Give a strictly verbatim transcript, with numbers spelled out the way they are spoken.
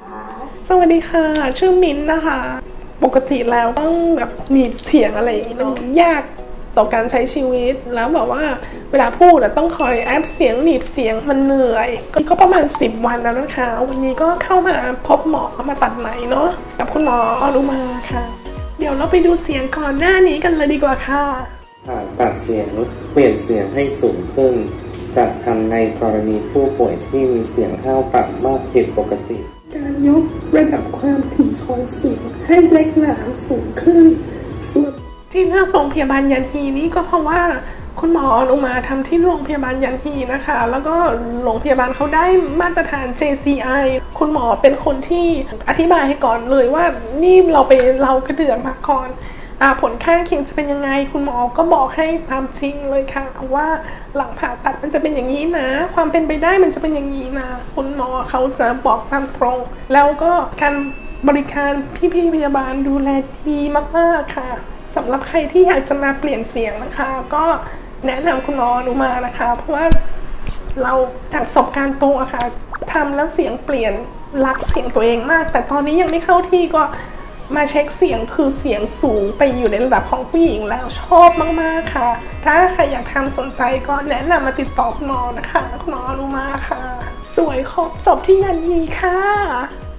สวัสดีค่ะชื่อมิ้นนะคะปกติแล้วต้องแบบหนีบเสียงอะไรอย่างนี้มันยากต่อการใช้ชีวิตแล้วแบบว่าเวลาพูดต้องคอยแอปเสียงหนีบเสียงมันเหนื่อยก็ประมาณสิบวันแล้วนะคะวันนี้ก็เข้ามาพบหมอมาตัดไหมเนาะกับคุณหมออนุมาค่ะเดี๋ยวเราไปดูเสียงก่อนหน้านี้กันเลยดีกว่าค่ะผ่าตัดเสียงเปลี่ยนเสียงให้สูงขึ้นจัดทำในกรณีผู้ป่วยที่มีเสียงเท่ากับมากผิดปกติการยกระดับความถี่ของเสียงให้เล็กหนาสูงขึ้นส่วนที่เลือกโรงพยาบาลยันฮีนี่ก็เพราะว่าคุณหมออนุมาทำที่โรงพยาบาลยันฮีนะคะแล้วก็โรงพยาบาลเขาได้มาตรฐาน เจ ซี ไอ คุณหมอเป็นคนที่อธิบายให้ก่อนเลยว่านี่เราไปเรากระเดื่องมาก่อนผลข้างเคียงจะเป็นยังไงคุณหมอก็บอกให้ตามจริงเลยค่ะว่าหลังผ่าตัดมันจะเป็นอย่างนี้นะความเป็นไปได้มันจะเป็นอย่างนี้นะคุณหมอเขาจะบอกตามตรงแล้วก็การบริการพี่ๆพยาบาลดูแลดีมากๆค่ะสำหรับใครที่อยากจะมาเปลี่ยนเสียงนะคะก็แนะนำคุณหมออนุมานะคะเพราะว่าเราจากประสบการณ์ตรงอะค่ะทำแล้วเสียงเปลี่ยนรักเสียงตัวเองมากแต่ตอนนี้ยังไม่เข้าที่ก็มาเช็คเสียงคือเสียงสูงไปอยู่ในระดับของผู้หญิงแล้วชอบมากๆค่ะถ้าใครอยากทำสนใจก็แนะนำมาติดต่อคุณหมอนะคะคุณหมออนุมาค่ะสวยครบจบที่ยันฮีค่ะ